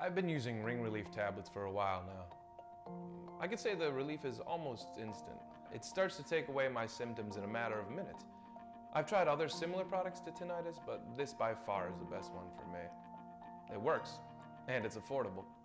I've been using ring relief tablets for a while now. I could say the relief is almost instant. It starts to take away my symptoms in a matter of minutes. I've tried other similar products to tinnitus, but this by far is the best one for me. It works, and it's affordable.